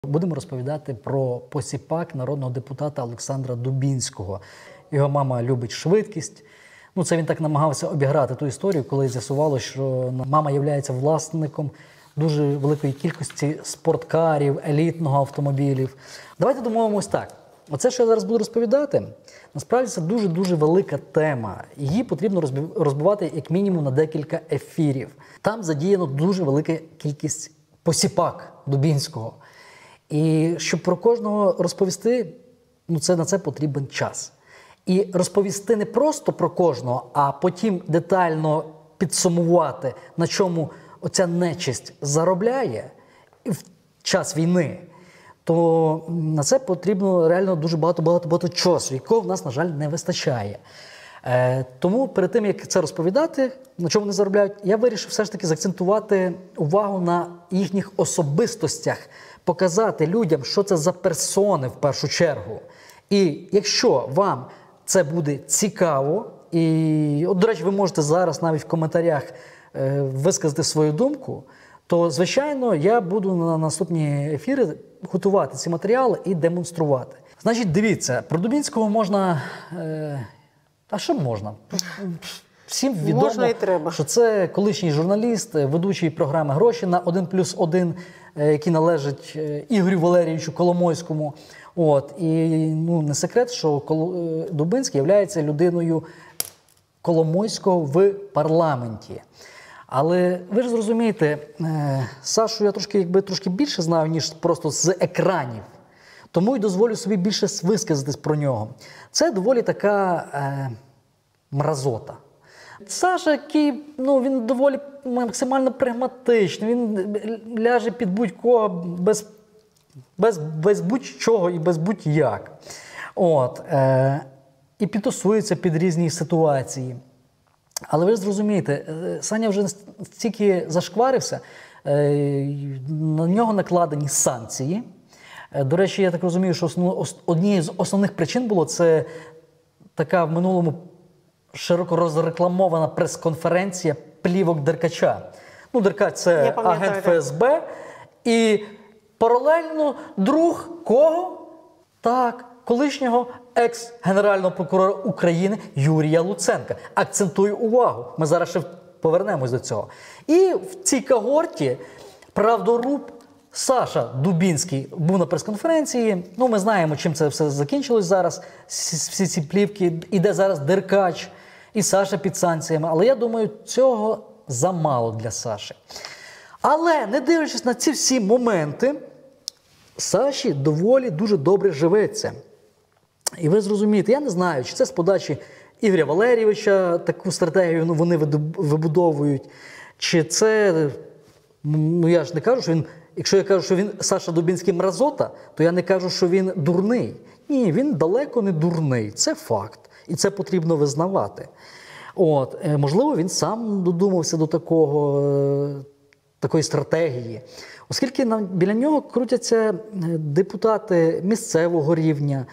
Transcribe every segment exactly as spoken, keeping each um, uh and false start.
Будемо розповідати про посіпак народного депутата Олександра Дубінського. Його мама любить швидкість. Ну, це він так намагався обіграти ту історію, коли з'ясувалося, що мама є власником дуже великої кількості спорткарів, елітного автомобілів. Давайте домовимось так. Оце, що я зараз буду розповідати, насправді це дуже-дуже велика тема. Її потрібно розбивати як мінімум на декілька ефірів. Там задіяно дуже велика кількість посіпак Дубінського. І щоб про кожного розповісти, ну це, на це потрібен час. І розповісти не просто про кожного, а потім детально підсумувати, на чому оця нечисть заробляє в час війни, то на це потрібно реально дуже багато-багато часу, якого в нас, на жаль, не вистачає. Е, тому перед тим, як це розповідати, на чому вони заробляють, я вирішив все ж таки заакцентувати увагу на їхніх особистостях, показати людям, що це за персони в першу чергу. І якщо вам це буде цікаво, і, от, до речі, ви можете зараз навіть в коментарях е, висказати свою думку, то, звичайно, я буду на наступні ефіри готувати ці матеріали і демонструвати. Значить, дивіться, про Дубінського можна... Е, а що можна? Всім відомо, можна і треба. Що це колишній журналіст, ведучий програми «Гроші» на один плюс один, який належить Ігорю Валерійовичу Коломойському. От. І ну, не секрет, що Дубінський є людиною Коломойського в парламенті. Але ви ж зрозумієте, Сашу я трошки, якби, трошки більше знаю, ніж просто з екранів. Тому й дозволю собі більше висказатись про нього. Це доволі така е, мразота. Саша, який, ну, він доволі максимально прагматичний, він ляже під будь-кого без, без, без будь-чого і без будь-як. От, е, і підтасується під різні ситуації. Але ви ж зрозумієте, Саня вже стільки зашкварився, е, на нього накладені санкції. До речі, я так розумію, що однією з основних причин було це така в минулому широко розрекламована прес-конференція плівок Деркача. Ну, Деркач – це агент Ф С Б. І паралельно друг кого? Так, колишнього екс-генерального прокурора України Юрія Луценка. Акцентую увагу, ми зараз ще повернемось до цього. І в цій когорті правдоруб Саша Дубінський був на прес-конференції. Ну, ми знаємо, чим це все закінчилось зараз. Всі ці плівки. Іде зараз Деркач і Саша під санкціями. Але я думаю, цього замало для Саші. Але, не дивлячись на ці всі моменти, Саші доволі дуже добре живеться. І ви зрозумієте, я не знаю, чи це з подачі Ігоря Валерійовича таку стратегію ну, вони вибудовують, чи це, ну я ж не кажу, що він, якщо я кажу, що він Саша Дубінський мразота, то я не кажу, що він дурний. Ні, він далеко не дурний, це факт, і це потрібно визнавати. От, можливо, він сам додумався до такого, такої стратегії. Оскільки біля нього крутяться депутати місцевого рівня,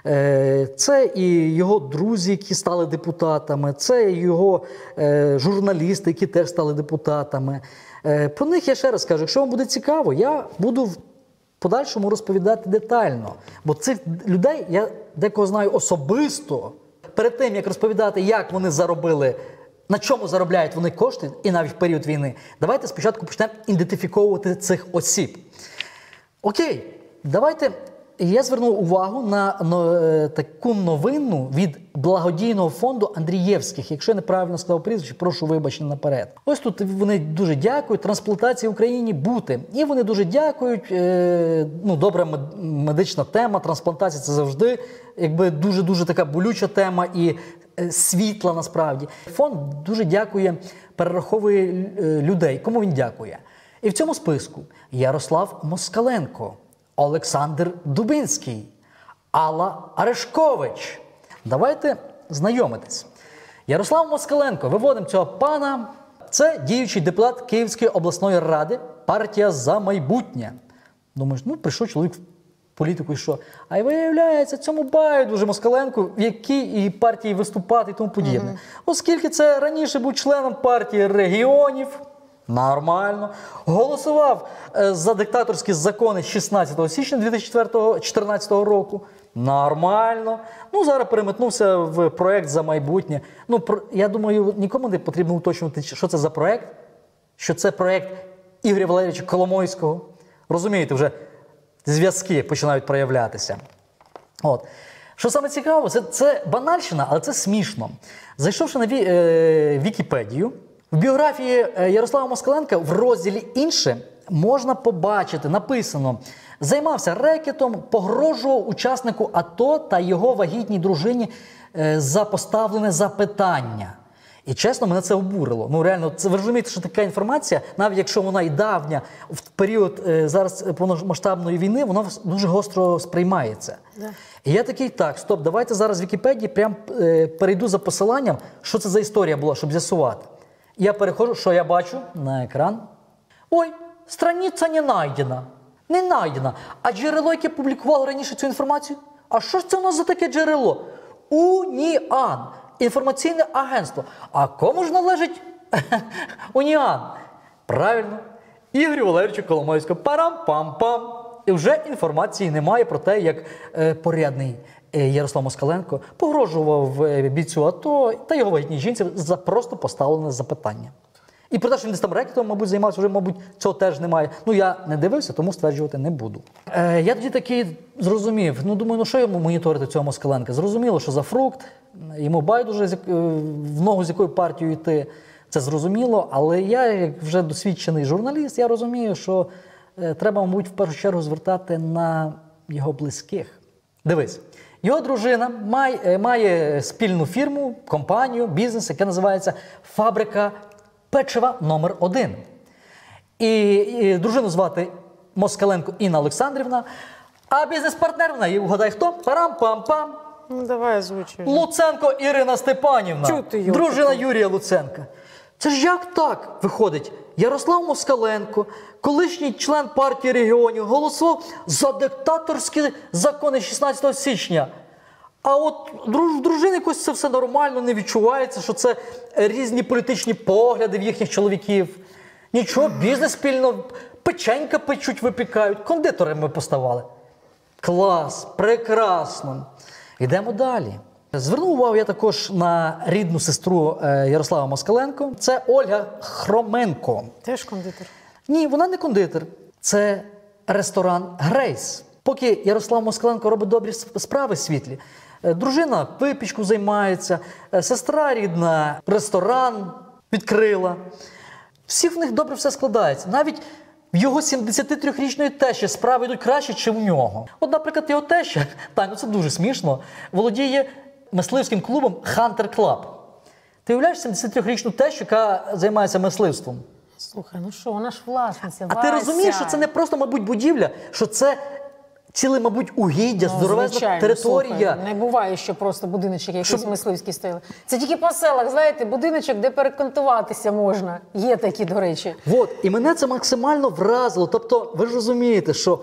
це і його друзі, які стали депутатами, це і його журналісти, які теж стали депутатами. Про них я ще раз кажу, якщо вам буде цікаво, я буду в подальшому розповідати детально. Бо цих людей я декого знаю особисто. Перед тим, як розповідати, як вони заробили, на чому заробляють вони кошти, і навіть в період війни, давайте спочатку почнемо ідентифіковувати цих осіб. Окей, давайте, я звернув увагу на, на таку новину від благодійного фонду Андрієвських. Якщо я неправильно сказав прізвище, прошу вибачення наперед. Ось тут вони дуже дякують, трансплантації в Україні бути. І вони дуже дякують, е, ну, добра медична тема, трансплантація – це завжди якби дуже-дуже така болюча тема і е, світла насправді. Фонд дуже дякує, перераховує е, людей. Кому він дякує? І в цьому списку Ярослав Москаленко, Олександр Дубінський, Алла Арешкович. Давайте знайомитись. Ярослав Москаленко, виводимо цього пана. Це діючий депутат Київської обласної ради, партія «За майбутнє». Думаєш, ну прийшов чоловік в політику і що? А й виявляється, цьому байдуже Москаленку, в якій і партії виступати і тому подібне. Mm-hmm. Оскільки це раніше був членом партії регіонів, Нормально. Голосував е, за диктаторські закони шістнадцятого січня дві тисячі чотирнадцятого року. Нормально. Ну, зараз переметнувся в проєкт «За майбутнє». Ну, про, я думаю, нікому не потрібно уточнювати, що це за проєкт. Що це проєкт Ігоря Валерійовича Коломойського. Розумієте, вже зв'язки починають проявлятися. От. Що саме цікаво, це, це банальщина, але це смішно. Зайшовши на ві, е, Вікіпедію, в біографії Ярослава Москаленка в розділі «Інше» можна побачити, написано: займався рекетом, погрожував учаснику АТО та його вагітній дружині е, за поставлене запитання. І чесно, мене це обурило. Ну реально, це, ви розумієте, що така інформація, навіть якщо вона і давня, в період е, зараз повномасштабної війни, вона дуже гостро сприймається. Да. І я такий, так, стоп, давайте зараз в Вікіпедії прям е, перейду за посиланням, що це за історія була, щоб з'ясувати. Я переходжу, що я бачу на екран. Ой, страниця не найдена. Не найдена. А джерело, яке публікувало раніше цю інформацію? А що ж це у нас за таке джерело? УНІАН. Інформаційне агентство. А кому ж належить УНІАН? Правильно. Ігорю Валерійовичу Коломойському. Парам-пам-пам. І вже інформації немає про те, як е, порядний е, Ярослав Москаленко погрожував е, бійцю АТО та його вагітній жінці за просто поставлене запитання. І про те, що він десь там рекетом, мабуть, займався, вже, мабуть, цього теж немає. Ну, я не дивився, тому стверджувати не буду. Е, я тоді таки зрозумів, ну, думаю, ну, що йому моніторити цього Москаленка? Зрозуміло, що за фрукт, йому байдуже, з, в ногу з якою партією йти, це зрозуміло, але я, як вже досвідчений журналіст, я розумію, що е, треба, мабуть, в першу чергу звертати на його близьких. Дивись, його дружина має, має спільну фірму, компанію, бізнес, яке називається «Фабрика печива номер один». І, і дружину звати Москаленко Інна Олександрівна, а бізнес-партнер в неї, угадай хто? Парам-пам-пам. Ну, давай озвучуй. Луценко Ірина Степанівна, Чути його, дружина чути. Юрія Луценка. Це ж як так виходить? Ярослав Москаленко, колишній член партії регіонів, голосував за диктаторські закони шістнадцятого січня. А от в дружини якось це все нормально, не відчувається, що це різні політичні погляди в їхніх чоловіків. Нічого, бізнес спільно, печенька печуть, випікають, кондитерами поставали. Клас, прекрасно. Йдемо далі. Звернув увагу я також на рідну сестру Ярослава Москаленко. Це Ольга Хроменко. Теж кондитер? Ні, вона не кондитер. Це ресторан «Грейс». Поки Ярослав Москаленко робить добрі справи світлі, дружина випічку займається, сестра рідна ресторан відкрила. Всіх в них добре все складається. Навіть в його сімдесятитрирічної тещі справи йдуть краще, ніж у нього. От, наприклад, його теща, Тань, ну це дуже смішно, володіє мисливським клубом «Хантер Клаб». Ти уявляєш сімдесятитрирічну тещу, яка займається мисливством? Слухай, ну що, вона ж власниця, А Вася. ти розумієш, що це не просто, мабуть, будівля, що це ціле, мабуть, угіддя, Ну, здоровезна звичайно, територія. Слухай, не буває, що просто будиночок якийсь Щоб- мисливський стояли. Це тільки по селах, знаєте, будиночок, де перекантуватися можна. Є такі, до речі. От, і мене це максимально вразило. Тобто, ви ж розумієте, що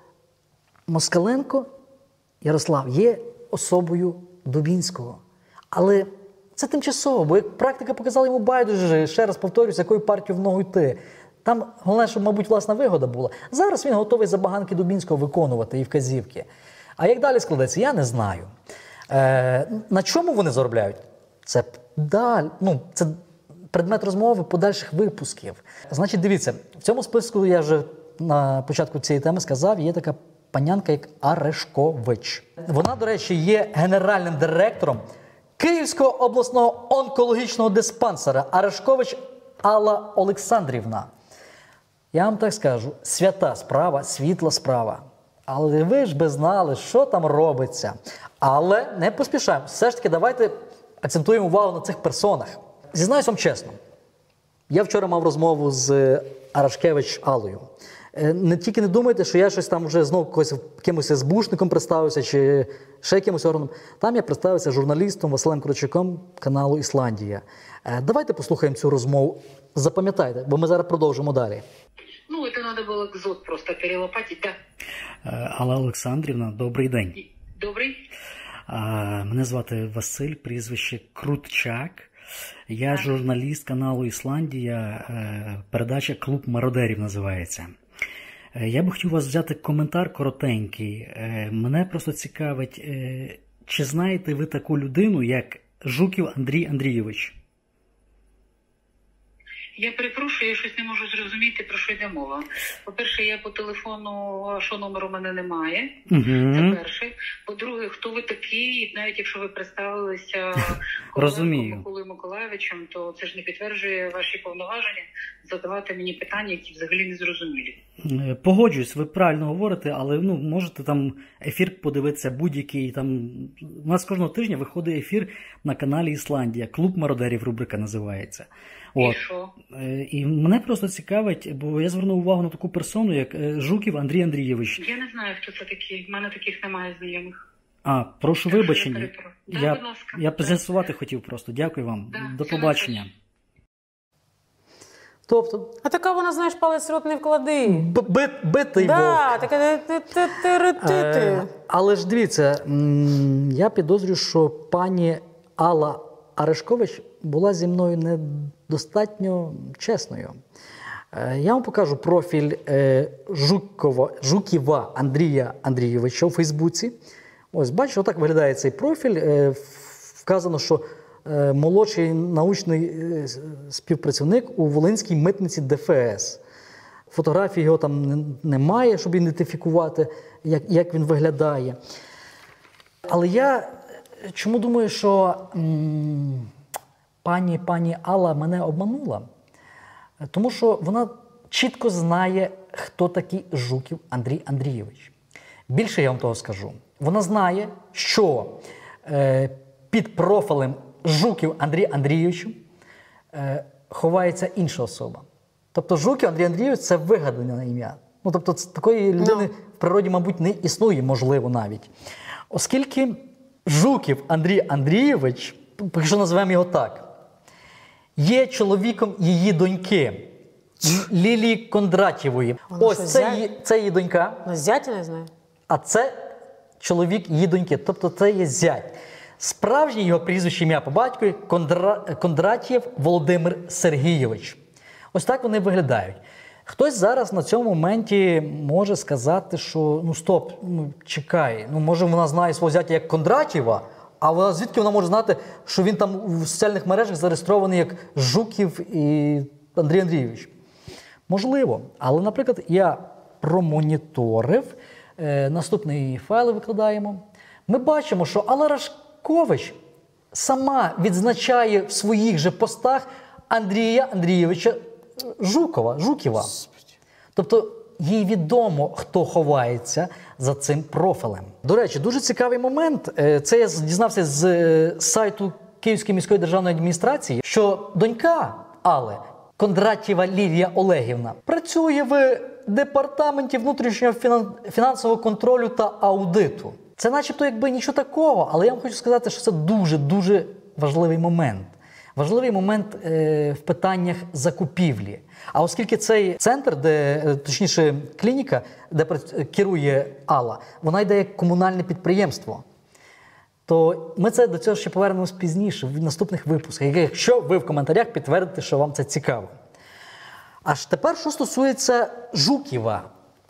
Москаленко Ярослав є особою Дубінського. Але це тимчасово, бо як практика показала йому байдуже, ще раз повторюсь, якою партією в ногу йти. Там головне, щоб, мабуть, власна вигода була. Зараз він готовий забаганки Дубінського виконувати і вказівки. А як далі складеться, я не знаю. Е, на чому вони заробляють? Це, даль, ну, це предмет розмови подальших випусків. Значить, дивіться, в цьому списку, я вже на початку цієї теми сказав, є така панянка, як Арешкович. Вона, до речі, є генеральним директором Київського обласного онкологічного диспансера. Арешкович Алла Олександрівна. Я вам так скажу, свята справа, світла справа. Але ви ж би знали, що там робиться. Але не поспішаємо. Все ж таки, давайте акцентуємо увагу на цих персонах. Зізнаюсь вам чесно, я вчора мав розмову з Арашкевич Аллою. Не тільки не думайте, що я щось там вже знову когось, якимось СБУшником представився, чи ще якимось органом. Там я представився журналістом Василем Корочаком каналу «Ісландія». Давайте послухаємо цю розмову. Запам'ятайте, бо ми зараз продовжимо далі. Ну, это надо было кзот просто перелопатить, да. Алла Олександрівна, добрий день. Добрий. Мене звати Василь, прізвище Крутчак. Я журналіст каналу Ісландія, е, передача «Клуб мародерів» називається. Е, Я би хотів у вас взяти коментар коротенький. Е, Мене просто цікавить, е, чи знаєте ви таку людину, як Жуків Андрій Андрійович? Я перепрошую, я щось не можу зрозуміти, про що йде мова. По-перше, я по телефону, вашого номеру в мене немає. Угу. Це перше. По-друге, хто ви такий, навіть якщо ви представилися Розумію. Миколою Миколайовичем, то це ж не підтверджує ваші повноваження задавати мені питання, які взагалі не зрозумілі. Е, Погоджуюсь, ви правильно говорите, але ну, можете там ефір подивитися будь-який. Там... У нас кожного тижня виходить ефір на каналі Ісландія. «Клуб мародерів» рубрика називається. І що? Е, І мене просто цікавить, бо я звернув увагу на таку персону, як е, Жуків Андрій Андрійович. Я не знаю, хто це такий. В мене таких немає знайомих. А, прошу Так що вибачення. я перепро- Да, Я, будь ласка. я Да. з'ясувати хотів просто. Дякую вам. Да, До все побачення. найкраще. Тобто, А така вона, знаєш, палець в рот не вклади. б- бит, битий вовк. Да, така ти-ти-ти-ти-ти. Е, але ж дивіться, м, я підозрюю, що пані Алла Арешкович була зі мною недостатньо чесною. Е, Я вам покажу профіль е, Жукова, Жуківа Андрія Андрійовича у Фейсбуці. Ось, бачите, отак виглядає цей профіль. Е, Вказано, що е, молодший научний е, співпрацівник у Волинській митниці ДФС. Фотографії його там не- немає, щоб ідентифікувати, як, як він виглядає. Але я чому думаю, що м, пані, пані Алла мене обманула? Тому що вона чітко знає, хто такий Жуків Андрій Андрійович. Більше я вам того скажу. Вона знає, що е, під профілем Жуків Андрій Андрійович е, ховається інша особа. Тобто Жуків Андрій Андрійович – це вигадане ім'я. Ну, тобто ц- такої людини в природі, мабуть, не існує, можливо, навіть. Оскільки Жуків Андрій Андрійович, якщо називаємо його так, є чоловіком її доньки Лілії Кондратєвої. Вона Ось що, це зять? її, це її донька, Ну, зятя не знаю. а це чоловік її доньки, тобто це є зять. Справжнє його прізвище ім'я по батькові Кондра... Кондратєв Володимир Сергійович. Ось так вони виглядають. Хтось зараз на цьому моменті може сказати, що ну стоп, ну чекай, ну може вона знає свого зятя як Кондратєва, а вона, звідки вона може знати, що він там в соціальних мережах зареєстрований як Жуків і Андрій Андрійович? Можливо. Але, наприклад, я промоніторив, е, наступний файл викладаємо. Ми бачимо, що Алла Рашкович сама відзначає в своїх же постах Андрія Андрійовича Жукова, Жуківа. Тобто їй відомо, хто ховається за цим профілем. До речі, дуже цікавий момент. Е, Це я дізнався з е, сайту Київської міської державної адміністрації, що донька Алли, Кондратєва Лілія Олегівна, працює в департаменті внутрішнього фінан- фінансового контролю та аудиту. Це начебто якби нічого такого, але я вам хочу сказати, що це дуже-дуже важливий момент. Важливий момент е, в питаннях закупівлі. А оскільки цей центр, де, е, точніше клініка, де прац- керує Алла, вона йде як комунальне підприємство, то ми це до цього ще повернемось пізніше, в наступних випусках, якщо ви в коментарях підтвердите, що вам це цікаво. Аж тепер, що стосується Жуківа.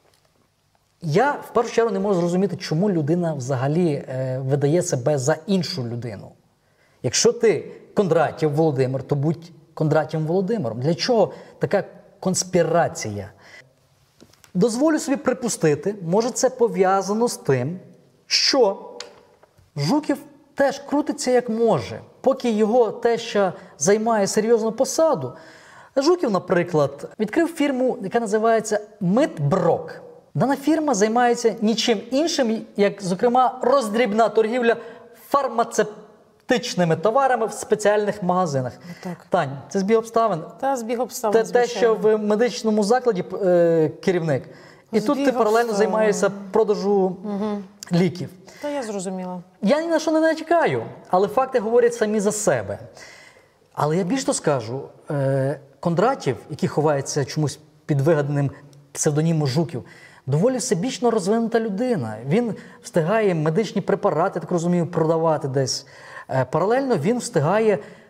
Я в першу чергу не можу зрозуміти, чому людина взагалі е, видає себе за іншу людину. Якщо ти Кондратєв Володимир, то будь Кондратєвим Володимиром. Для чого така конспірація? Дозволю собі припустити, може це пов'язано з тим, що Жуків теж крутиться як може. Поки його теща займає серйозну посаду, Жуків, наприклад, відкрив фірму, яка називається Митброк. Дана фірма займається нічим іншим, як, зокрема, роздрібна торгівля фармацевтичними товарами в спеціальних магазинах. Так. Тань, це збіг обставин. Та збіг обставин, Те, те, звичайно. що в медичному закладі е, керівник. І тут ти Збіг паралельно обставин. займаєшся продажу ліків. Та я зрозуміла. Я ні на що не натякаю, але факти говорять самі за себе. Але я більш то скажу, е, Кондратєв, який ховається чомусь під вигаданим псевдонімом Жуків, доволі всебічно розвинута людина. Він встигає медичні препарати, так розумію, продавати десь. Е, паралельно він встигає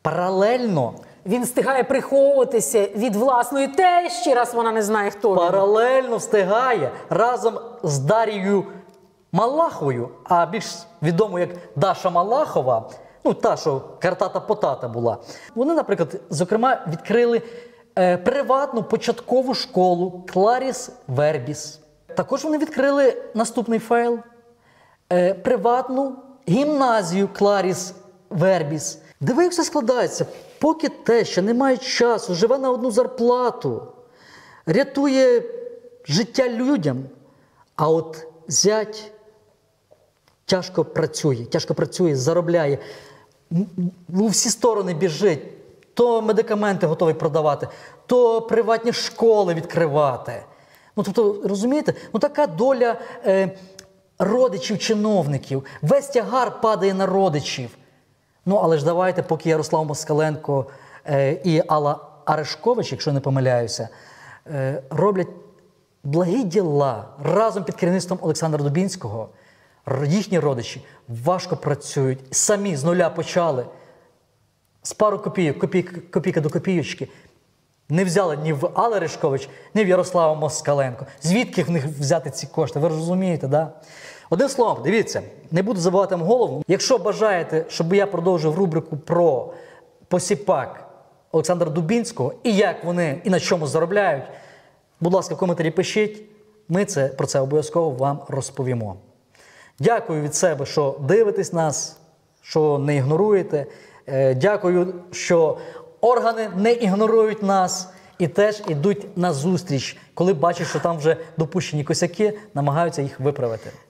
Паралельно, Він встигає приховуватися від власної тещі, раз вона не знає, хто він. паралельно встигає разом з Дарією Малаховою, а більш відомо як Даша Малахова, ну та, що картата потата була. Вони, наприклад, зокрема, відкрили е, приватну початкову школу Кларіс Вербіс. Також вони відкрили наступний фейл е, приватну гімназію Кларіс Вербіс. Диви, як все складається. Поки теща не має часу, живе на одну зарплату, рятує життя людям, а от зять тяжко працює, тяжко працює, заробляє, у всі сторони біжить, то медикаменти готовий продавати, то приватні школи відкривати. Ну, тобто, розумієте, ну така доля е, родичів-чиновників, весь тягар падає на родичів. Ну, але ж давайте, поки Ярослав Москаленко е, і Алла Арешкович, якщо не помиляюся, е, роблять благі діла разом під керівництвом Олександра Дубінського, їхні родичі важко працюють, самі з нуля почали, з пару копійок, копійка, копійка до копійочки, не взяли ні в Алли Арешкович, ні в Ярослава Москаленко. Звідки в них взяти ці кошти? Ви розумієте, да? Одним словом, дивіться, не буду забивати вам голову. Якщо бажаєте, щоб я продовжив рубрику про посіпак Олександра Дубінського і як вони і на чому заробляють, будь ласка, в коментарі пишіть. Ми це, про це обов'язково вам розповімо. Дякую від себе, що дивитесь нас, що не ігноруєте. Дякую, що органи не ігнорують нас і теж йдуть на зустріч, коли бачать, що там вже допущені косяки, намагаються їх виправити.